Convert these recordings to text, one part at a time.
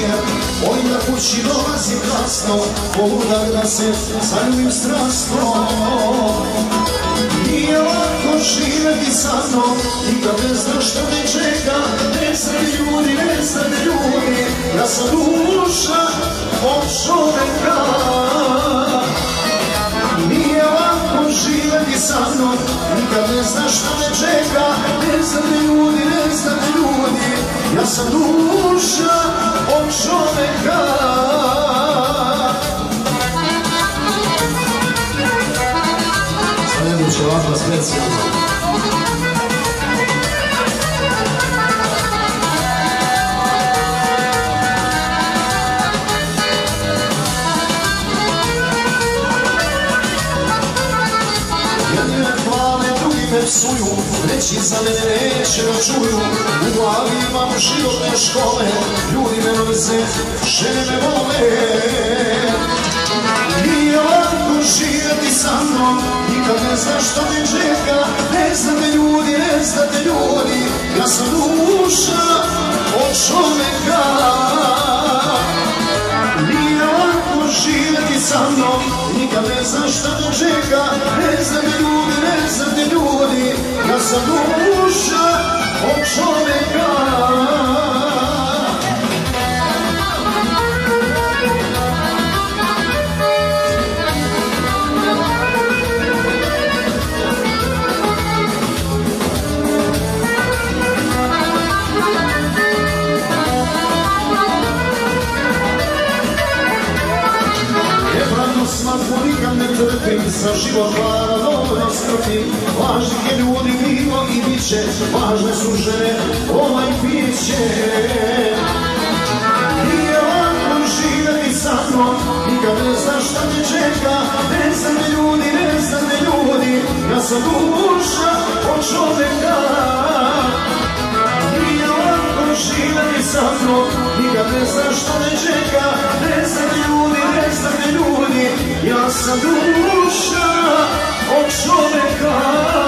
svijet. Volim da kući dolazim kasno, poludak da se zaljubim strasno. Nije lako živjeti sa mnom, nikad ne znaš što me čeka. Ne znaju ljudi, ne znaju ljudi, ja sam duša od čoveka. Nije lako živjeti sa mnom, nikad ne znaš što me čeka. Ne znaju ljudi, ne znaju ljudi, ja sam duša od čoveka. Sledeće ovako specijalno. Jedni me hvale, drugi me psuju, treći za mene neće da čuju. U glavi imam životne škole, ljudi me mrze, žene me vole. Nije lako živjeti sa mnom, nikad ne znaš što me čeka. Ne znate ljudi, ne znate ljudi, ja sam duša od čoveka. Nije lako živjeti sa mnom, nikad ne znaš što me čeka. Ne znate ljudi, ne znate ljudi, ja sam duša od čoveka. Smatko nikad ne trpim, za život vara dobro strpim. Važnih je ljudi bilo i bit će, važne su žene, ovaj piće. Nije lako živjeti sa mnom, nikad ne znaš šta me čeka. Ne znate ljudi, ne znate ljudi, ja sam duša od čoveka. Nije lako živjeti sa mnom, nikad ne znaš šta me čeka. Ne znate ljudi, ne znate ljudi, ja sam duša od čoveka.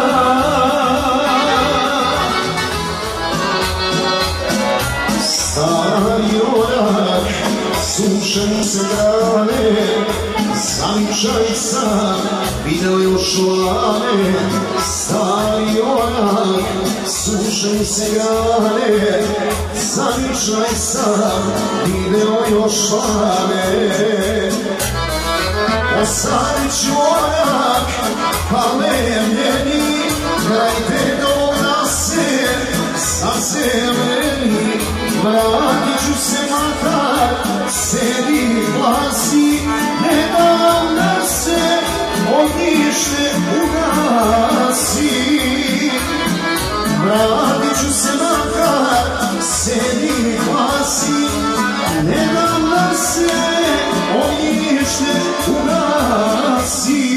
Stari orak, sušen se grane, zavičaj sam, video još lane. Stari orak, sušen se grane, zavičaj sam, video još lane. Osadit ću orak, palemljeni, kraj tegog nase, sazemljeni. Vratit ću se makar, sedi glasi, ne dam da se ognjište ugasi. Vratit ću se makar, sedi glasi, ne dam da se ognjište ugasi.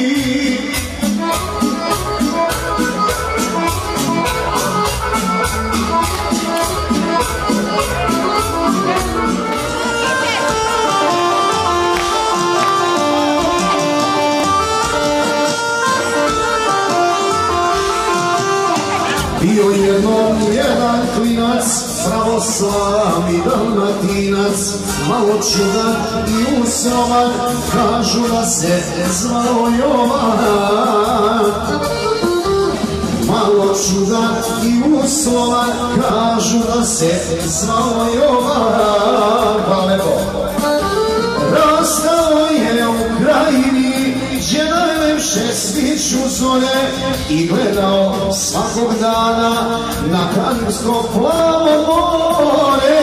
Bio jednom jedan klinac, pravoslavni Dalmatinac, malo čudan i usrovan, kažu da se zvao Jovan. Malo čudan i uslovan, kažu da se zvao Jovan. Hvala lepo. Rastao je u krajini, gdje najlepše sviću zore, i gledao svakog dana na Karibsko plavo more.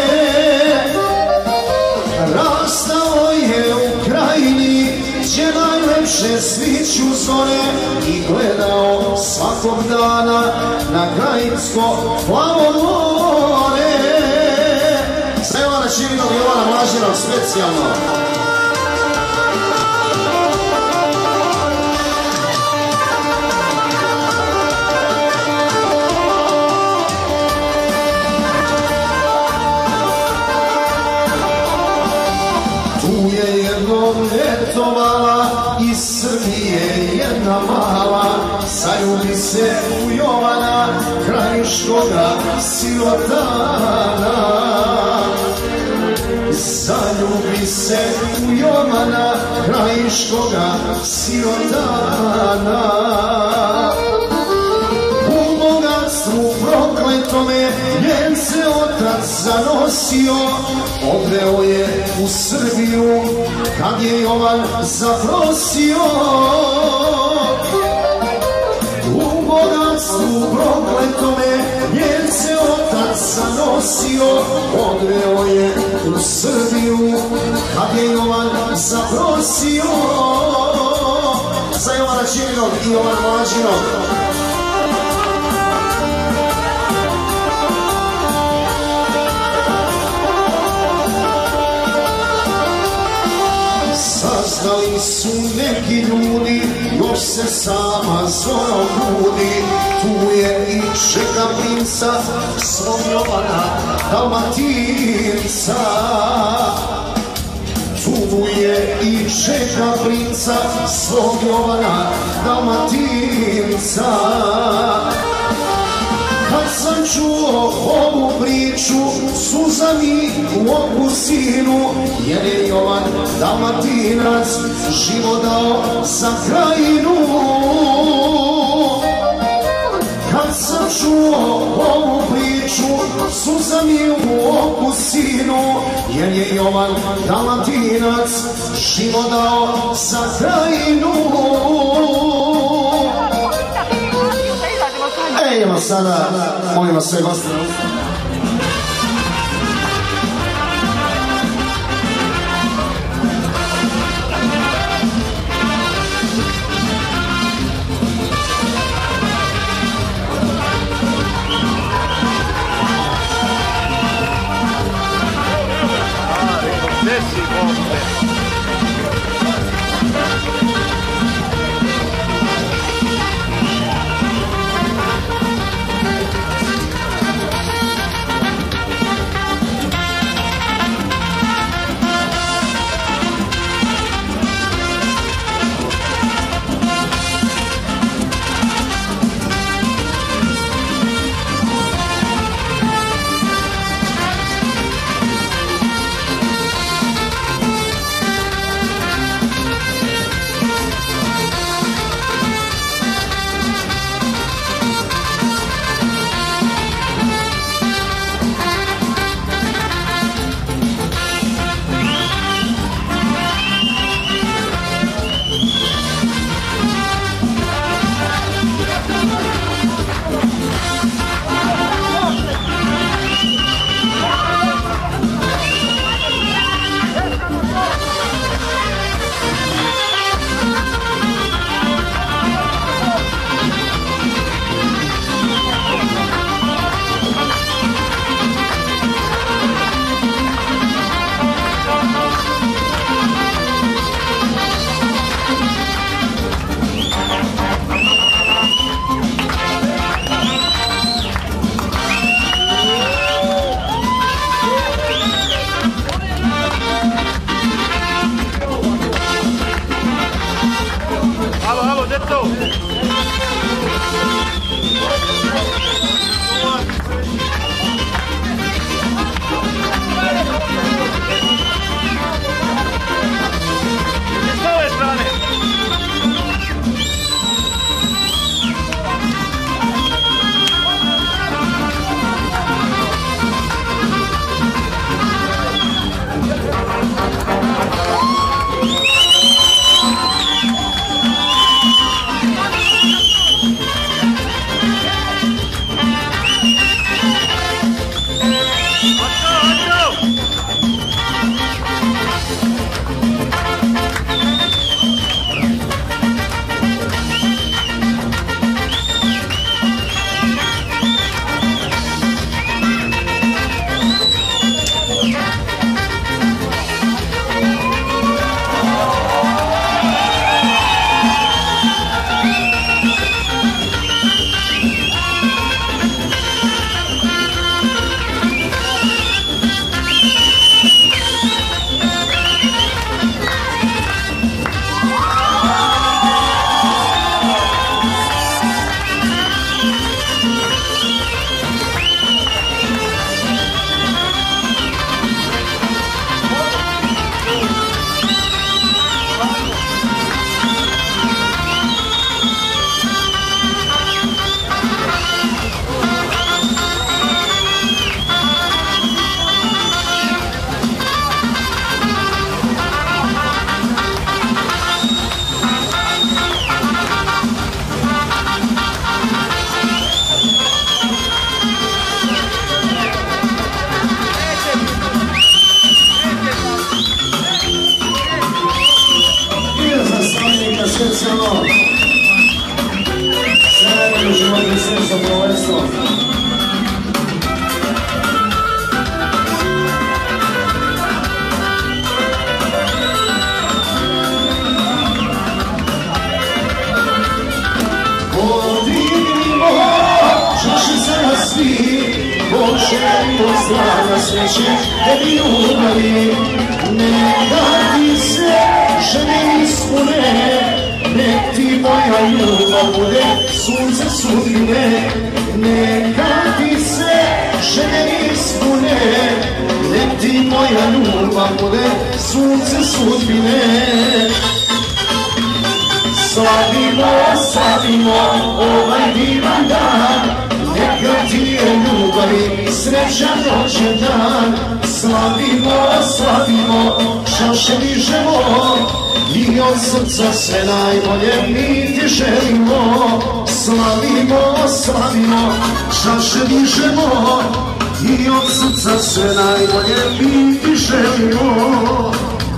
Rastao je u krajini, gdje najlepše sviću zore, i gledao svakog dana na Karibsko plavo more. Sve Jovana Čivinog i Jovana Mlađenog specijalno. Ljetovala iz Srbije jedna mala, zaljubi se u Jovana, krajiškoga sirotana. zaljubi se u Jovana krajiškoga sirotana. U bogatstvu prokletome njen se otac zanosio, odveo je u Srbiju kad je Jovan zaprosio. U bogatstvu prokletome njen se otac zanosio, odveo je u Srbiju kad je Jovan zaprosio. Za Jovana Čirinog i Jovana Mlađinog. Saznali su neki ljudi, još se sama zora budi. Tu je i čeka princa svog Jovana Dalmatinca. Tu je i čeka princa svog Jovana Dalmatinca. Kad sam čuo ovu priču, suza mi u oku sinu, jer je Jovan Dalmatinac život dao za krajinu. Kad sam čuo ovu priču, suza mi u oku sinu, jer je Jovan Dalmatinac život dao za krajinu. Idemo sada, molim vas sve goste. maestro. Podignimo čaše za nas svi, poželimo zdravlja, sreće, tebi ljubavi. Neka ti se želje ispune, nek ti moja ljubav bude sunce sudbine. Neka ti se želje ispune, nek ti moja ljubav bude sunce sudbine. Slavimo, slavimo ovaj divan dan, neka ti je ljubavi srećan rođendan. Slavimo, slavimo, čaše dižemo i od srca sve najbolje mi ti želimo. Slavimo, slavimo, čaše dižemo i od srca sve najbolje mi ti želimo.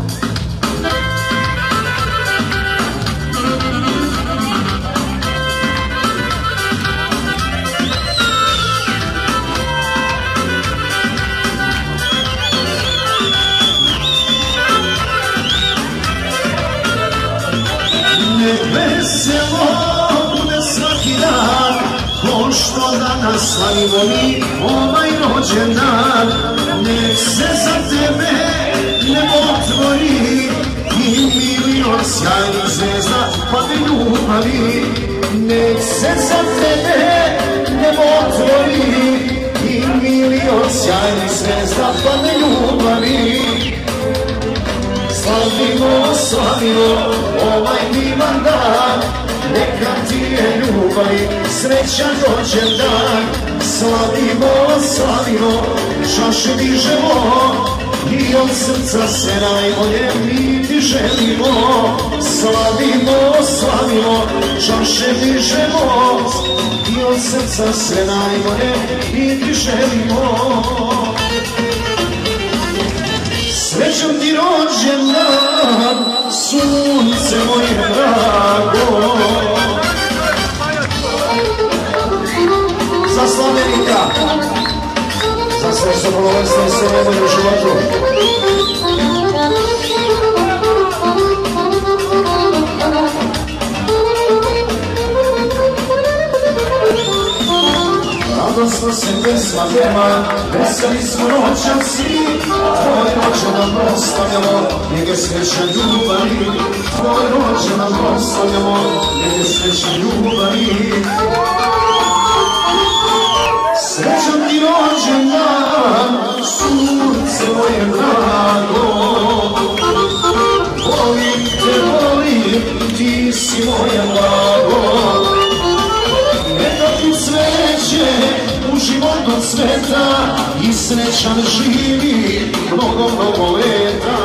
Veselo bude svaki dan, ko što danas slavimo mi ovaj rođendan. Nek se za tebe nebo otvori i milion sjajnih zvezda pade ljubavi. Nek se za tebe nebo otvori i milion sjajnih zvezda pade ljubavi. Slavimo, slavimo ovaj divan dan, neka ti je ljubavi srećan rođendan. Slavimo, slavimo, čaše dižemo i od srca sve najbolje mi ti želimo. Slavimo, slavimo, čaše dižemo i od srca sve najbolje mi ti želimo. Srećan ti rođendan, sunce moje drago. Za Slavenika, za sve što bolesne i sve najbolje u životu. Radosno se pesma peva, veseli smo noćasi, tvoj rođendan proslavljamo, njega sreća ljubavi. Tvoj rođendan proslavljamo, njega sreća ljubavi. Srećan ti rođendan, sunce moje drago. Volim te, volim, ti si moje blago. Neka ti sreće u životu cveta i srećan živi mnogo, mnogo leta.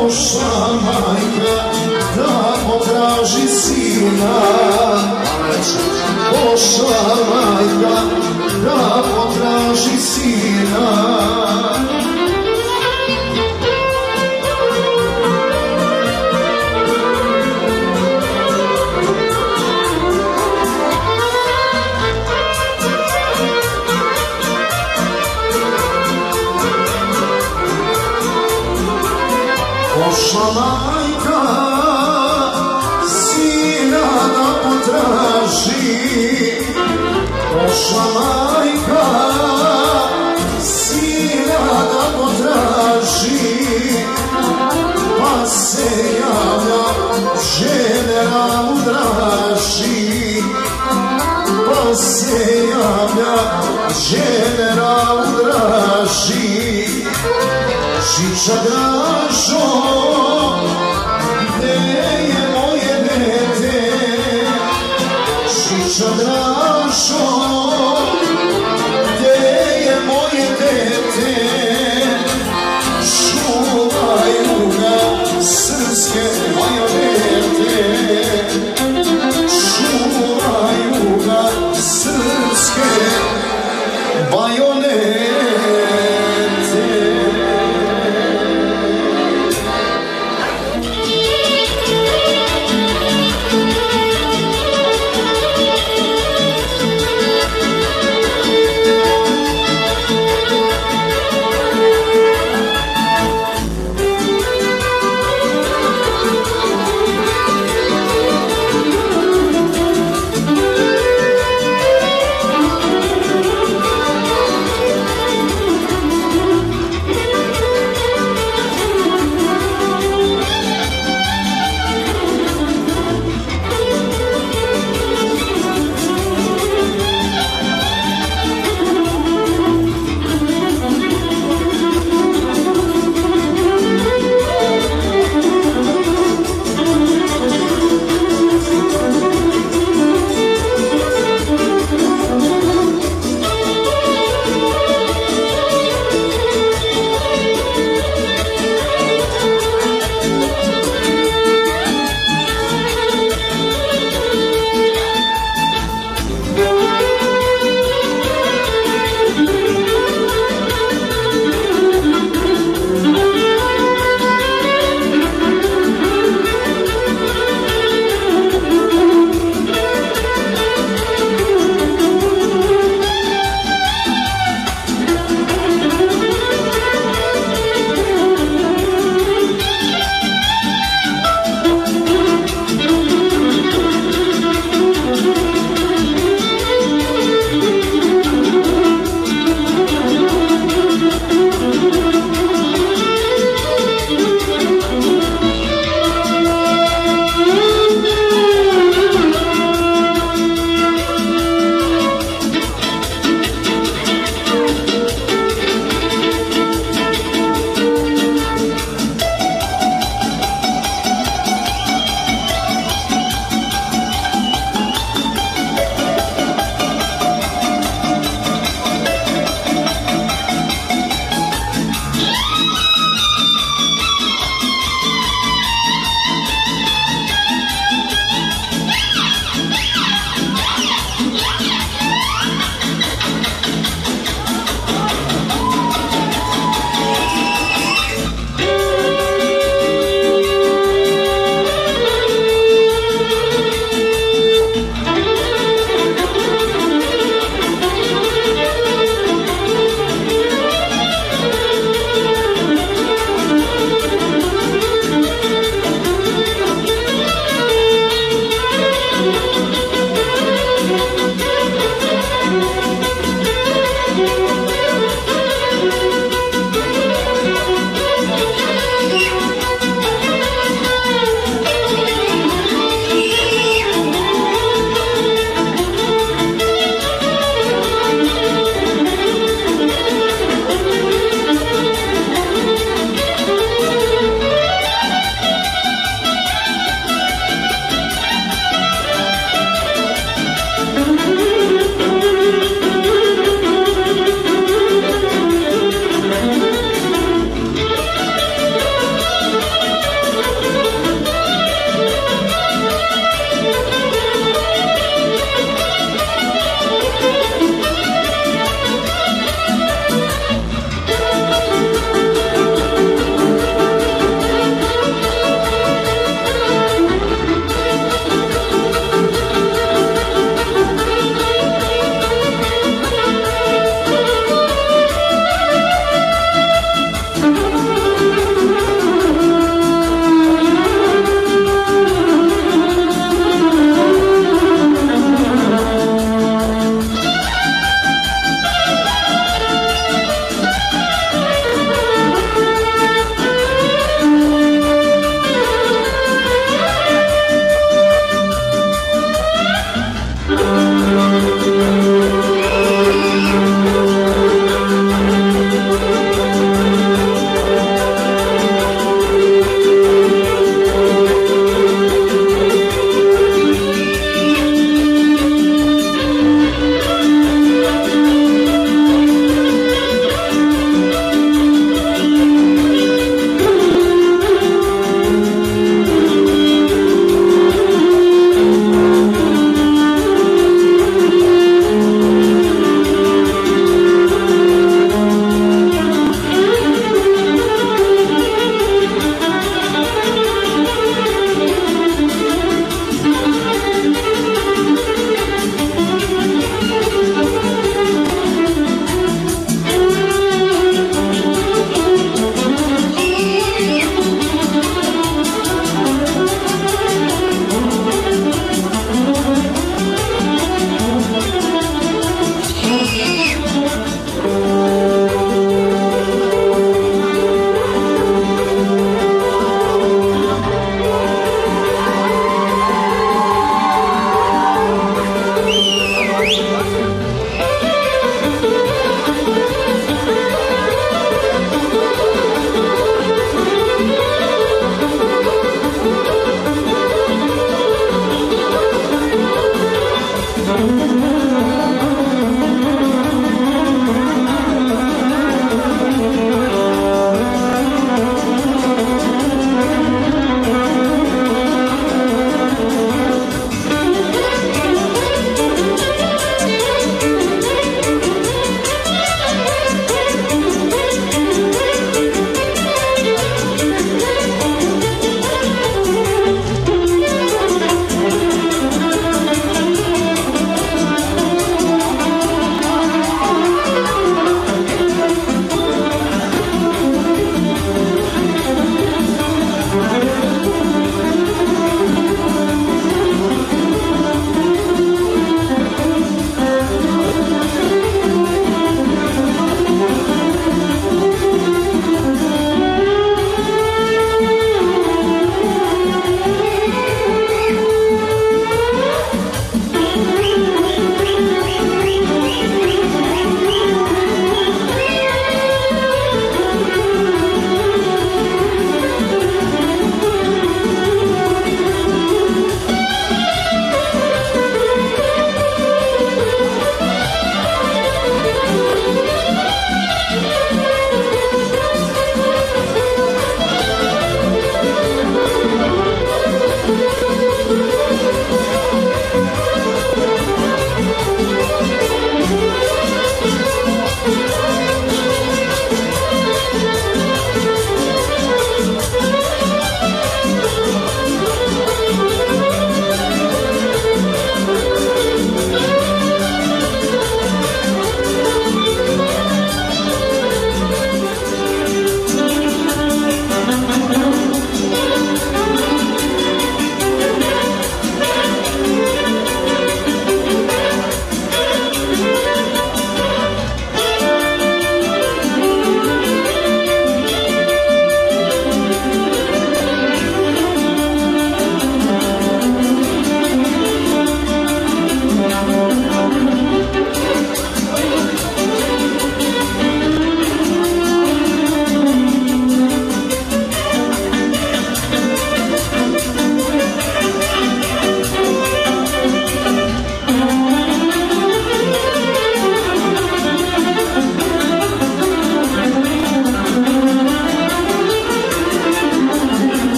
Pošla majka da potraži sina, pošla majka da potraži sina. Pošla majka sina da potraži, pošla majka sina da potraži, pa se javlja generalu draži, pa se javlja generalu draži. Žiča Dražo, gde je moje dete? Žiča Dražo, gde je moje dete? Čuvaju ga srpske bajonete, čuvaju ga srpske bajonete.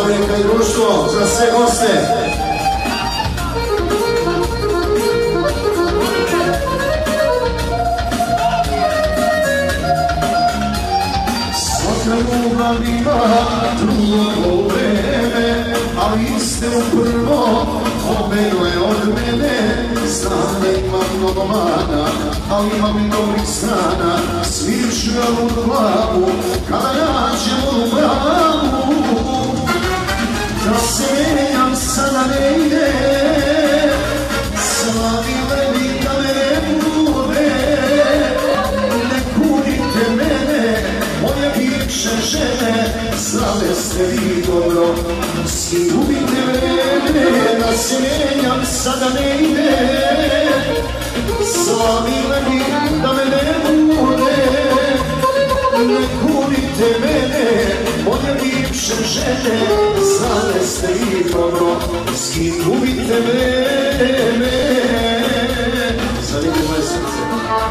Slavenka i društvo, za sve goste. Svaka ljubav ima drugo vreme, ali iste u prvo obeno je od mene. Znam da ima mnogo mana, ali imam i dobrih strana. Sviću ja u glavu, kada nađem u bravu. Da se menjam sada ne ide, slavile mi da me ne bude. Ne kudite mene, moje bivše žene, znale ste vi dobro. Ljubite mene, da se menjam sada ne ide, slavile mi da me ne bude. Ne kudite mene, moje bivše žene, znale ste vi dobro. S kim gubite mene? Zanimljivo moje srce.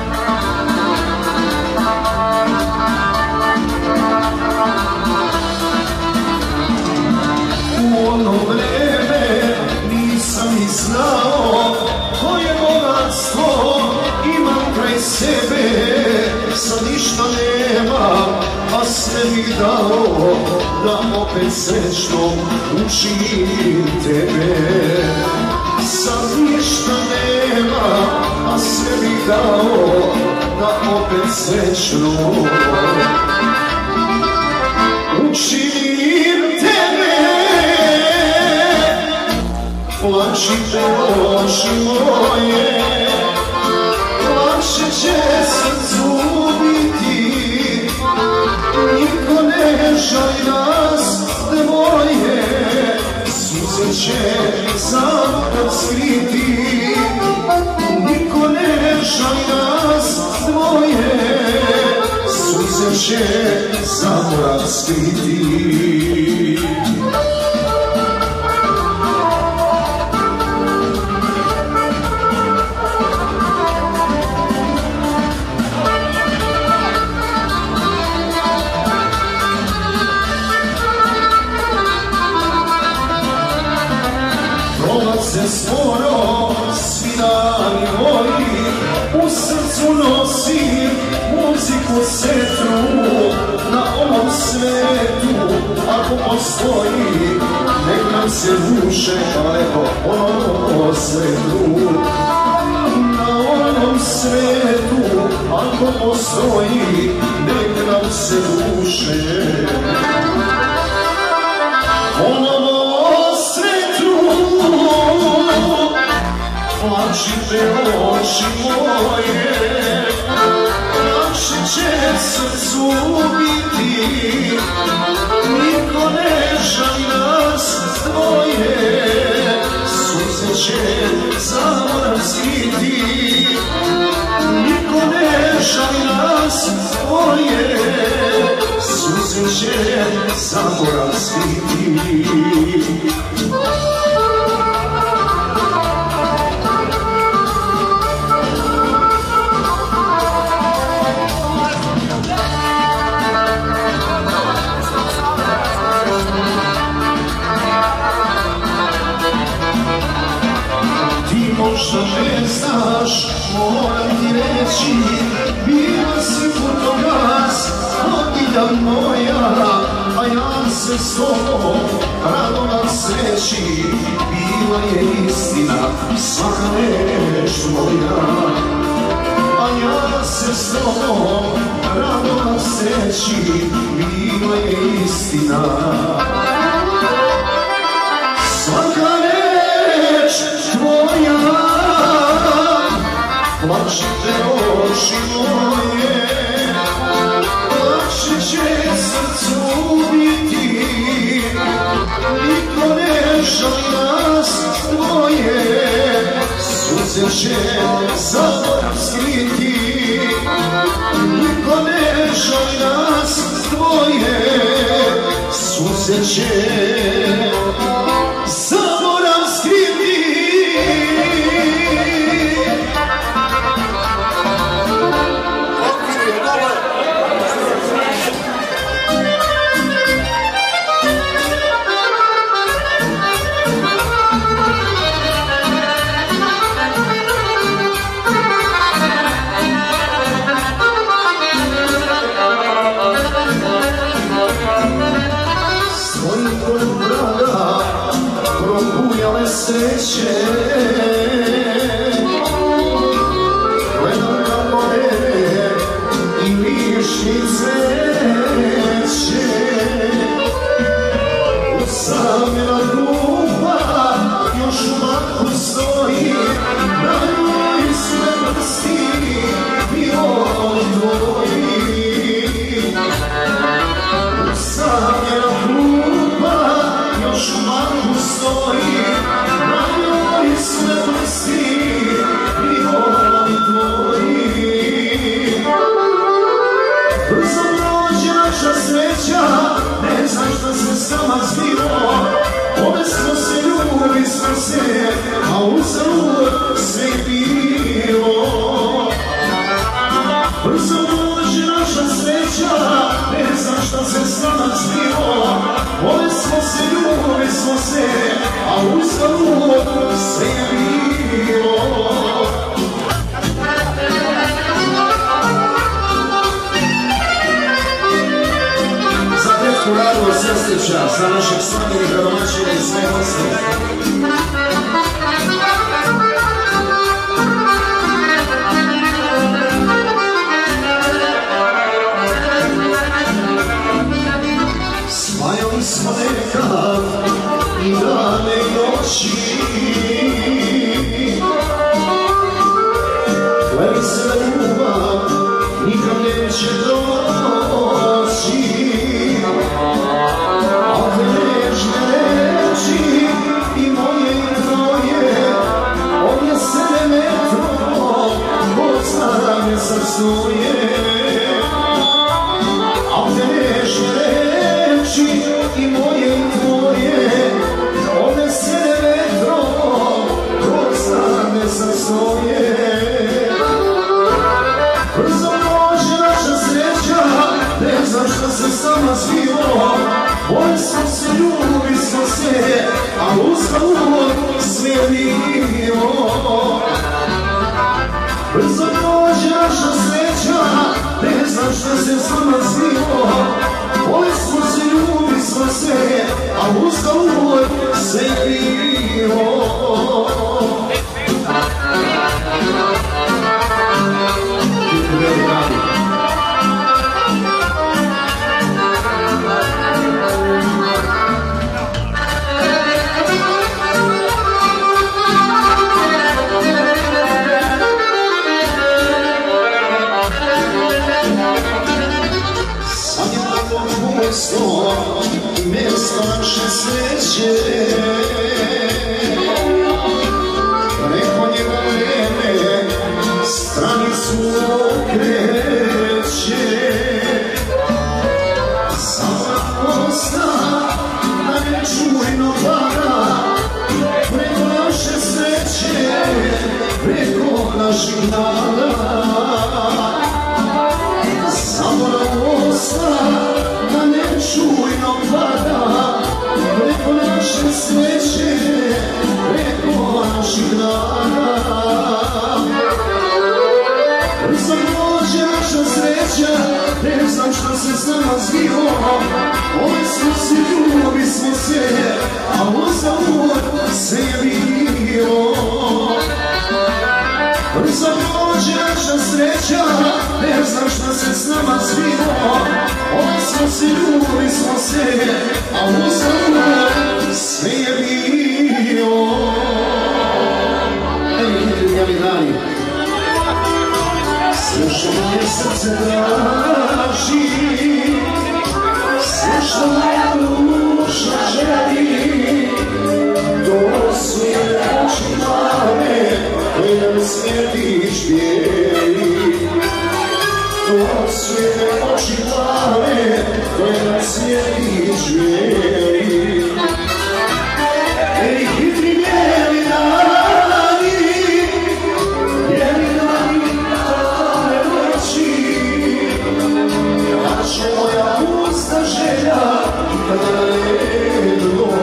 U ono vreme nisam ni znao koje bogatstvo imam kraj sebe. Sad ništa nemam, a sve mi dao da opet srećno učinim tebe. Sad ništa nemam, a sve mi dao da opet srećno učinim tebe. Plačite oči moje, plače će srcu biti. Niko ne žali nas dvoje, suze će zapravo skriti. Niko ne žali nas dvoje, suze će zapravo skriti. Se sporo, svi dani moji, u srcu nosim muziku setru. Na ovom svetu, ako postoji, nek nam se duše daleko ono sretnu. Na ovom svetu, ako postoji, nek nam se duše ono sretnu. Plačite oči moje, plače će srcu biti. Niko ne žali nas dvoje, suze će zamoram skriti. Niko ne žali nas dvoje, suze će zamoram skriti. Možda ne znaš, moram ti reći, bila si fotoglas, vodilja moja, a ja se s tobom radovan sreći. Bila je istina, svaka reč moja, a ja se s tobom radovan sreći. Bila je istina, svaka reč tvoja. Plačite oči moje, plače će srcu biti. Niko ne žali nas dvoje, suze će zaborav skriti. Niko ne žali nas dvoje, suze će zaborav skriti. koju vraga probujale sreće. Gledam kako vere i liši cveće. Usamljena dupa još u maku stoji, na njoj sve prsti i odvoji. Usamljena dupa još u maku stoji, na njoj sve prsti i odvoji. Brzo prođe naša sreća, ne znam šta se s nama zbilo. Ove smo se, ljubi smo se, a uzalud sve bilo. Brzo prođe naša sreća, ne znam šta se s nama zbilo. Ove smo se, ljubi smo se, a uzalud sve bilo. Rado Sestića, za našeg slavljenika domaćina i sve ostale. Smajali smo nekad i dane i noći, kleli se da ljubav nikad neće doći. Ove nežne reči i moje i tvoje odnesene metrom od strane srcoje. Ove nežne reči i moje i tvoje odnesene metrom od strane srcoje. Brzo prođe naša sreća, ne znam šta se s nama zbilo. Voli smo se, ljubi smo se, a uzalud sve bilo. Brzo prođe naša sreća, ne znam šta se s nama zbilo. Voli smo se, ljubi smo se, a uzalud sve bilo. Mjesto naše sreće, preko njega vreme stranicu okreće. Sama posta na nečujno pada, preko naše sreće, preko naših nada. Sama posta na nečujno pada, preko naše sreće, preko naših dana. Brzo prođe naša sreća, ne znam šta se s nama zbilo. Ove smo se, ljubi smo se, a uzalud sve je bilo. Brzo prođe naša sreća, ne znam šta se s nama zbilo. Ove smo se, ljubi smo se, a uzalud sve je bilo. Ej, hitri dani, sve što moje srce traži, sve što moja duša želi, to su je oči male koje nam svjetiš bijeli. To su je oči male koje nam svjetiš bijeli. Ej, hitri bijeli dani, bijeli dani, tame noći, kad će moja usta želja kada ne doći.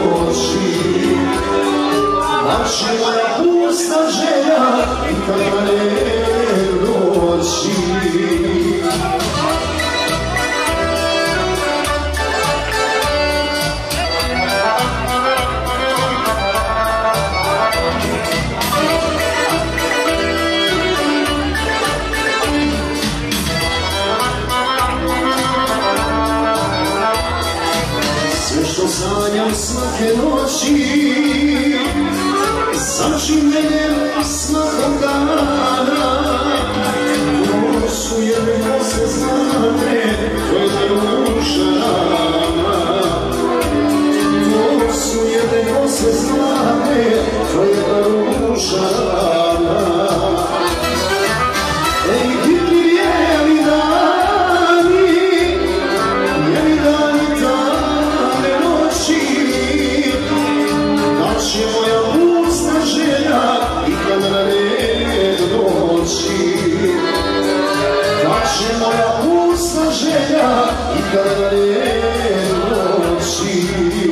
moj svake noći, zaživljenjem svakog dana. Nosu jedno se znate, tvoja duša rana. Nosu jedno se znate, tvoja duša rana. Ej, ti bijeli dani, bijeli dani tamne noći, da će moja pusta želja i kad na red doći. Da će moja pusta želja i kad na red doći.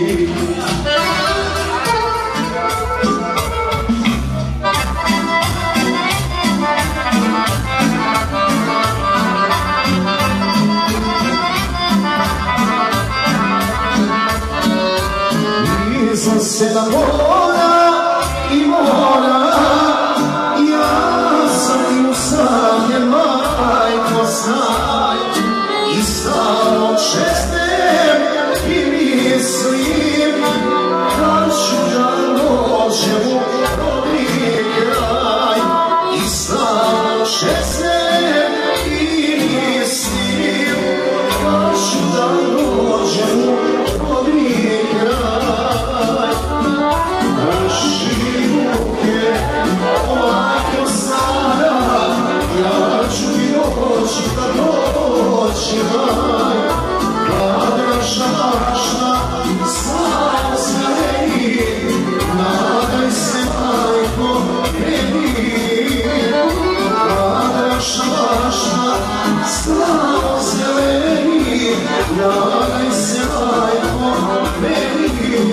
Iza sedam mora i mora, ja sam i usamljen, majko znaj. I stvarno čestem i mislim, kad ću da dođem u rodni kraj. I stvarno čestem i mislim, kad ću da dođem u rodni kraj. Naši ruke ovako sada, ja ću i doći da doći maj. Kad naša mašna slava zeleni, nadaj se majko meni. Kad naša mašna slava zeleni, nadaj se majko meni.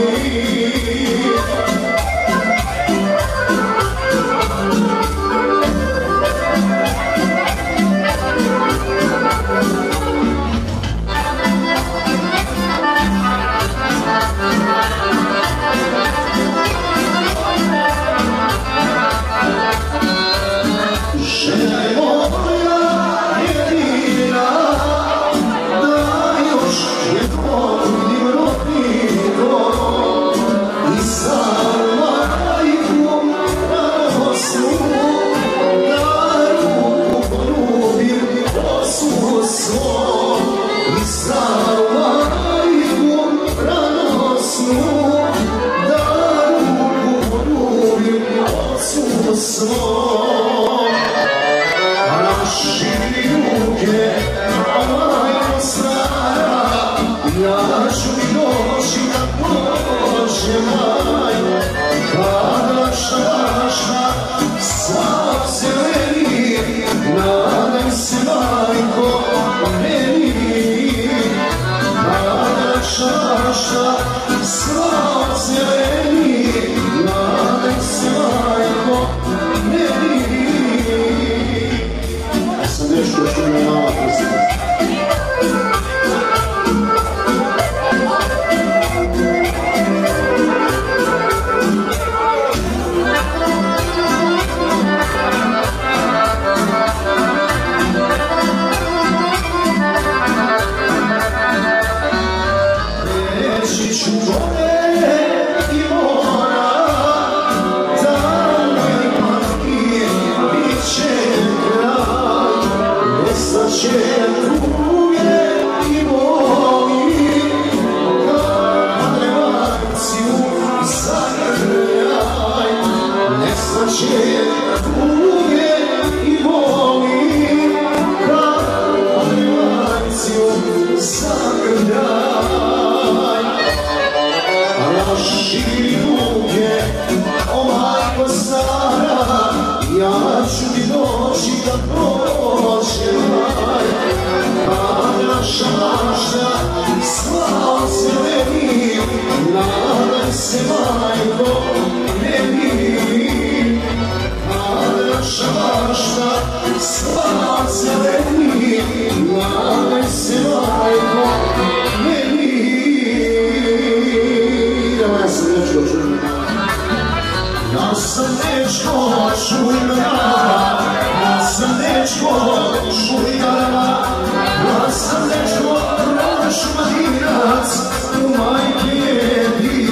Ja ću i doći da dođe maj. Kad naša mašna slava zeleni, nadaj se majko meni. Kad naša mašna slava zeleni, nadaj se majko meni. Ja sam nešto što mi je mala pustila. Ja ću ti doći da prođe maj. Kad naša mašna slava zeleni, nadaj se majko meni. Kad naša mašna slava zeleni, nadaj se majko meni. Ja sam nešto čuo. Ja sam dečko šuljara, ja sam dečko šuljara, ja sam dečko rošmadinac, u majke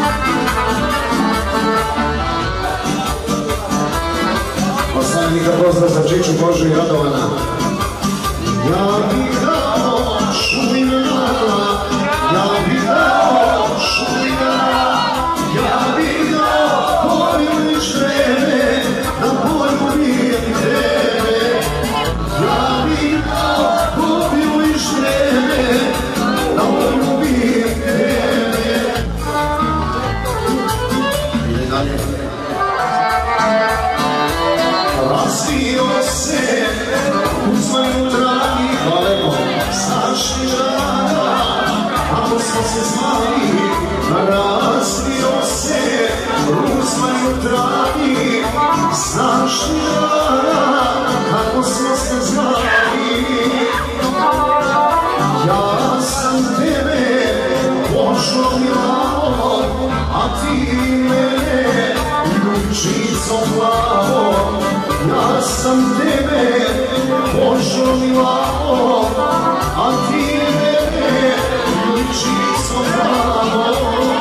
Poslanika pozdrav za Čiču, Božu i Radovana. Ja bih dao šumina, ja bih dao šumina, ja bih dao polju i štreme, na polju bijem tebe. Ja bih dao polju i štreme, na polju bijem tebe. Ide dalje. Razvio se uz moju dragi balemo, znaš li rada, ako smo se znali. Razvio se uz moju dragi, znaš li rada, ako smo se znali. Ja sam tebe poželio, a ti mene ljučicom glavom. Ja sam tebe poželio, a ti mene ljučicom glavom.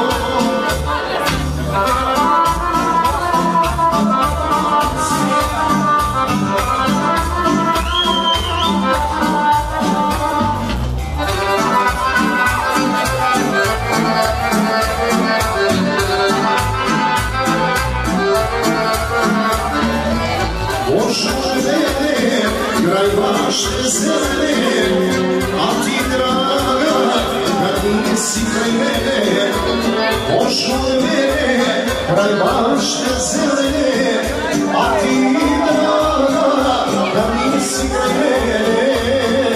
Kraj vaše zelene, a ti draga, kad nisi kraj mene. Pošle mene, kraj vaše zelene, a ti draga, kad nisi kraj mene.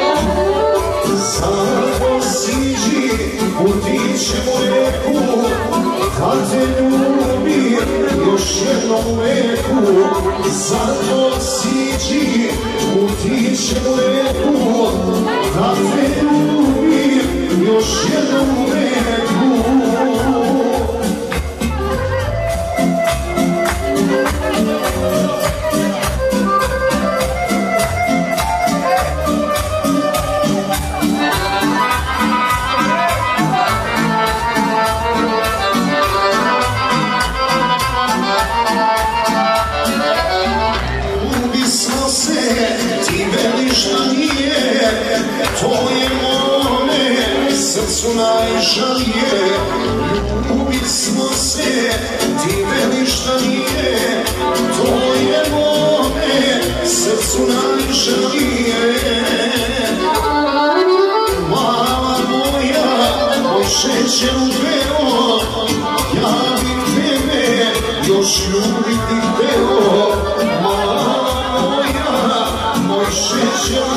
Zato siđi, utićemo reku, kad te ljubim još jednom veku. Zato siđi, utićemo reku, kad te ljubim još jednom veku. Ti veliš da nije, to je mome srcu najžalije. Ljubili smo se, ti veliš da nije, to je mome srcu najžalije. Mala moja, moj šećer u veo, ja bih tebe još ljubiti hteo. Moj šećer